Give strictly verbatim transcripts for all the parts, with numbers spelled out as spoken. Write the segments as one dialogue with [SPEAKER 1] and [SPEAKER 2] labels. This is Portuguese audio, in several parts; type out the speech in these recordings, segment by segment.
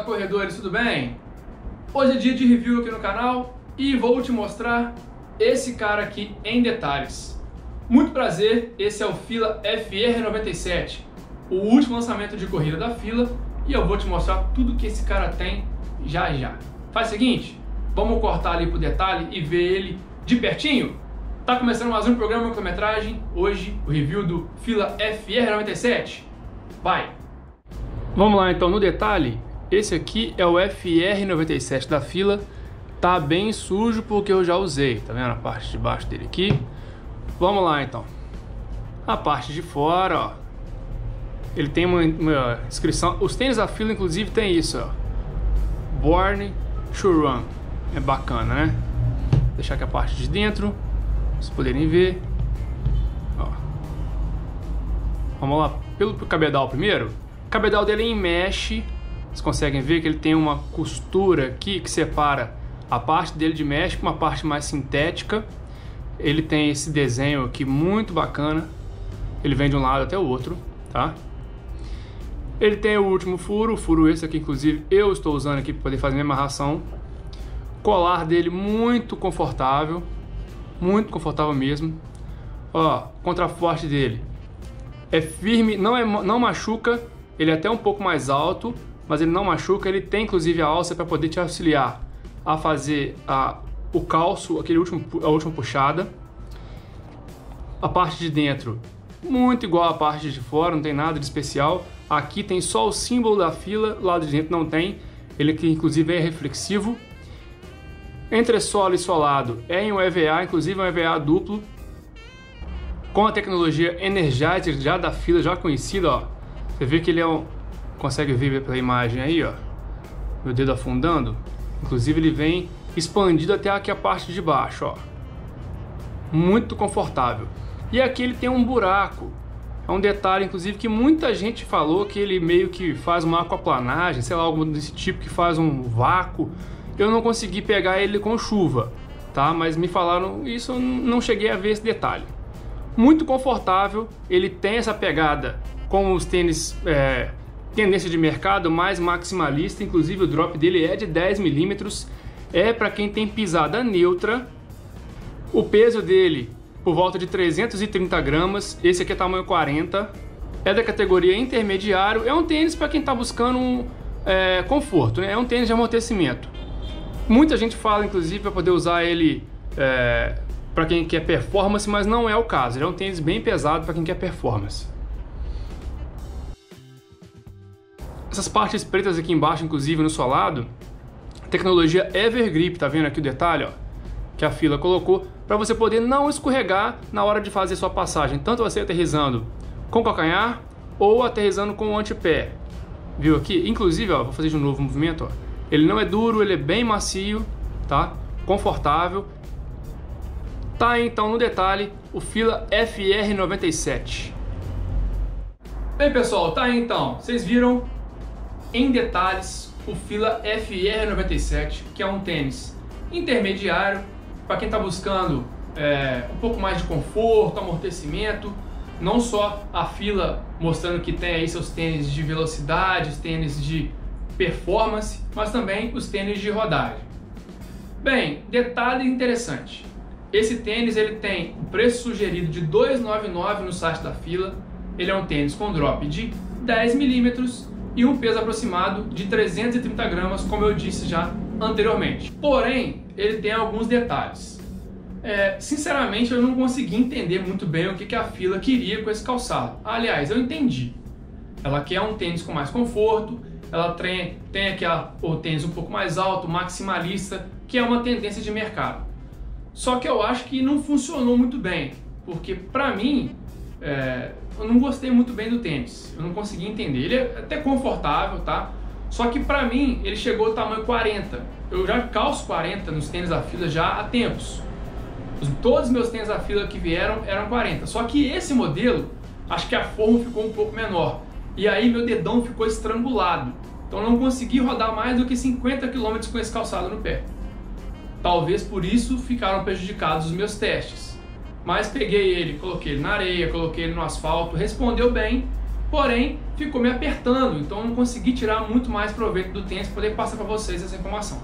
[SPEAKER 1] corredores, tudo bem? Hoje é dia de review aqui no canal e vou te mostrar esse cara aqui em detalhes. Muito prazer, esse é o Fila F R noventa e sete, o último lançamento de corrida da Fila, e eu vou te mostrar tudo que esse cara tem já já. Faz o seguinte, vamos cortar ali pro detalhe e ver ele de pertinho? Tá começando mais um programa de quilometragem, hoje o review do Fila F R noventa e sete. Vai! Vamos lá então no detalhe. Esse aqui é o F R noventa e sete da Fila. Tá bem sujo porque eu já usei, tá vendo a parte de baixo dele aqui? Vamos lá então. A parte de fora, ó, ele tem uma, uma inscrição. Os tênis da Fila inclusive tem isso, ó, Born to Run. É bacana, né? Vou deixar aqui a parte de dentro, pra vocês poderem ver, ó. Vamos lá pelo cabedal primeiro. O cabedal dele é em mesh. Vocês conseguem ver que ele tem uma costura aqui que separa a parte dele de mesh com uma parte mais sintética. Ele tem esse desenho aqui muito bacana. Ele vem de um lado até o outro, tá? Ele tem o último furo, o furo esse aqui, inclusive, eu estou usando aqui para poder fazer minha amarração. O colar dele muito confortável, muito confortável mesmo. Ó, o contraforte dele é firme, não, é, não machuca. Ele é até um pouco mais alto, mas ele não machuca. Ele tem inclusive a alça para poder te auxiliar a fazer a, o calço, aquele último, a última puxada. A parte de dentro, muito igual à parte de fora, não tem nada de especial. Aqui tem só o símbolo da Fila, lado de dentro não tem. Ele aqui inclusive é reflexivo. Entressola e solado é em um E V A, inclusive é um E V A duplo, com a tecnologia Energizer já da Fila, já conhecida, ó. Você vê que ele é um... Consegue ver pela imagem aí, ó, meu dedo afundando. Inclusive ele vem expandido até aqui a parte de baixo, ó. Muito confortável. E aqui ele tem um buraco. É um detalhe, inclusive, que muita gente falou que ele meio que faz uma aquaplanagem, sei lá, algo desse tipo, que faz um vácuo. Eu não consegui pegar ele com chuva, tá? Mas me falaram isso, eu não cheguei a ver esse detalhe. Muito confortável, ele tem essa pegada com os tênis é, tendência de mercado mais maximalista, inclusive o drop dele é de dez milímetros, é para quem tem pisada neutra. O peso dele por volta de trezentos e trinta gramas, esse aqui é tamanho quarenta, é da categoria intermediário, é um tênis para quem está buscando um, é, conforto, né? É um tênis de amortecimento. Muita gente fala inclusive para poder usar ele é, para quem quer performance, mas não é o caso, ele é um tênis bem pesado para quem quer performance. Essas partes pretas aqui embaixo, inclusive no solado, tecnologia Evergrip, tá vendo aqui o detalhe, ó, que a Fila colocou para você poder não escorregar na hora de fazer sua passagem, tanto você aterrissando com o calcanhar ou aterrissando com o antepé. Viu aqui? Inclusive, ó, vou fazer de novo o movimento, ó. Ele não é duro, ele é bem macio, tá? Confortável. Tá aí, então no detalhe o Fila F R noventa e sete. Bem, pessoal, tá aí então. Vocês viram em detalhes o Fila F R noventa e sete, que é um tênis intermediário para quem está buscando é, um pouco mais de conforto, amortecimento. Não só a Fila mostrando que tem aí seus tênis de velocidade, os tênis de performance, mas também os tênis de rodagem. Bem, detalhe interessante. Esse tênis ele tem o preço sugerido de duzentos e noventa e nove reais no site da Fila. Ele é um tênis com drop de dez milímetros e um peso aproximado de trezentos e trinta gramas, como eu disse já anteriormente. Porém, ele tem alguns detalhes. É, sinceramente, eu não consegui entender muito bem o que, que a Fila queria com esse calçado. Aliás, eu entendi. Ela quer um tênis com mais conforto, ela tem, tem aquela, o tênis um pouco mais alto, maximalista, que é uma tendência de mercado. Só que eu acho que não funcionou muito bem, porque pra mim, é, eu não gostei muito bem do tênis, eu não consegui entender. Ele é até confortável, tá? Só que pra mim, ele chegou ao tamanho quarenta. Eu já calço quarenta nos tênis da Fila já há tempos. Os, todos os meus tênis da Fila que vieram eram quarenta. Só que esse modelo, acho que a forma ficou um pouco menor. E aí meu dedão ficou estrangulado. Então eu não consegui rodar mais do que cinquenta quilômetros com esse calçado no pé. Talvez por isso ficaram prejudicados os meus testes. Mas peguei ele, coloquei ele na areia, coloquei ele no asfalto, respondeu bem porém ficou me apertando, então eu não consegui tirar muito mais proveito do tênis para poder passar para vocês essa informação.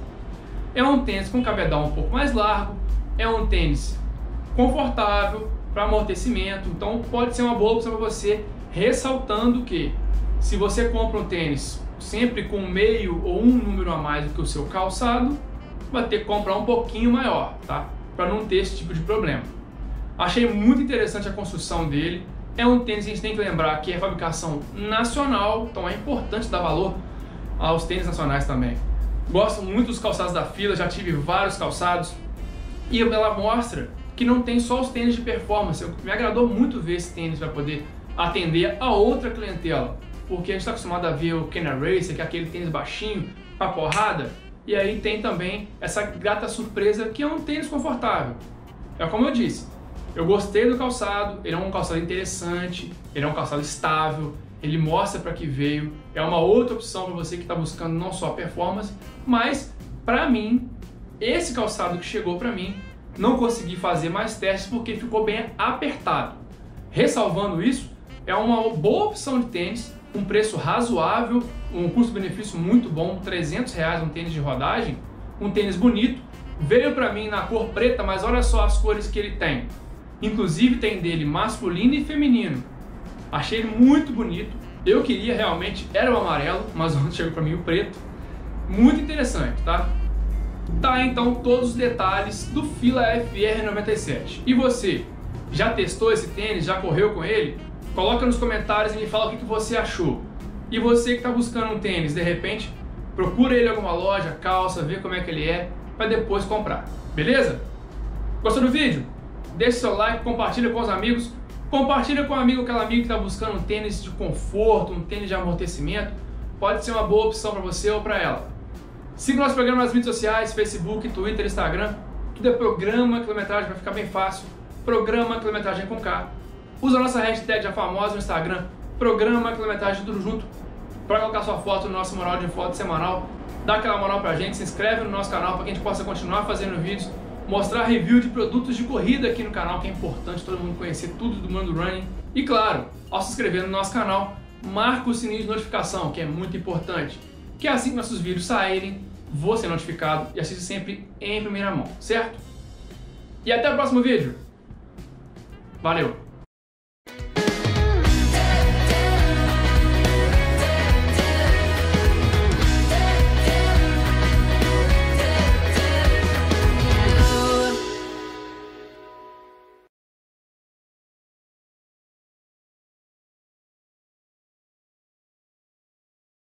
[SPEAKER 1] É um tênis com cabedal um pouco mais largo, é um tênis confortável para amortecimento, então pode ser uma boa opção para você, ressaltando que se você compra um tênis sempre com meio ou um número a mais do que o seu calçado, vai ter que comprar um pouquinho maior, tá? Para não ter esse tipo de problema. Achei muito interessante a construção dele. É um tênis que a gente tem que lembrar que é fabricação nacional, então é importante dar valor aos tênis nacionais também. Gosto muito dos calçados da Fila, já tive vários calçados e ela mostra que não tem só os tênis de performance. Me agradou muito ver esse tênis para poder atender a outra clientela, porque a gente está acostumado a ver o Kena Racer, que é aquele tênis baixinho, para porrada, e aí tem também essa grata surpresa que é um tênis confortável. É como eu disse, eu gostei do calçado, ele é um calçado interessante, ele é um calçado estável, ele mostra para que veio, é uma outra opção para você que está buscando não só performance, mas para mim, esse calçado que chegou para mim, não consegui fazer mais testes porque ficou bem apertado. Ressalvando isso, é uma boa opção de tênis, um preço razoável, um custo-benefício muito bom, trezentos reais um tênis de rodagem, um tênis bonito, veio para mim na cor preta, mas olha só as cores que ele tem. Inclusive tem dele masculino e feminino. Achei ele muito bonito. Eu queria realmente, era o amarelo, mas ontem chegou para mim o preto. Muito interessante, tá? Tá, então todos os detalhes do Fila F R noventa e sete. E você, já testou esse tênis? Já correu com ele? Coloca nos comentários e me fala o que você achou. E você que está buscando um tênis, de repente, procura ele em alguma loja, calça, vê como é que ele é, para depois comprar. Beleza? Gostou do vídeo? Deixe seu like, compartilha com os amigos, compartilha com um amigo, aquele amigo que está buscando um tênis de conforto, um tênis de amortecimento, pode ser uma boa opção para você ou para ela. Siga o nosso programa nas mídias sociais, Facebook, Twitter, Instagram, tudo é Programa Quilometragem, vai ficar bem fácil, Programa Quilometragem com K. Usa a nossa hashtag já famosa no Instagram, Programa Quilometragem tudo junto, para colocar sua foto no nosso mural de foto semanal, dá aquela moral pra gente, se inscreve no nosso canal para que a gente possa continuar fazendo vídeos, mostrar review de produtos de corrida aqui no canal, que é importante todo mundo conhecer tudo do mundo running. E claro, ao se inscrever no nosso canal, marca o sininho de notificação, que é muito importante, que assim que nossos vídeos saírem, você é notificado e assiste sempre em primeira mão, certo? E até o próximo vídeo. Valeu!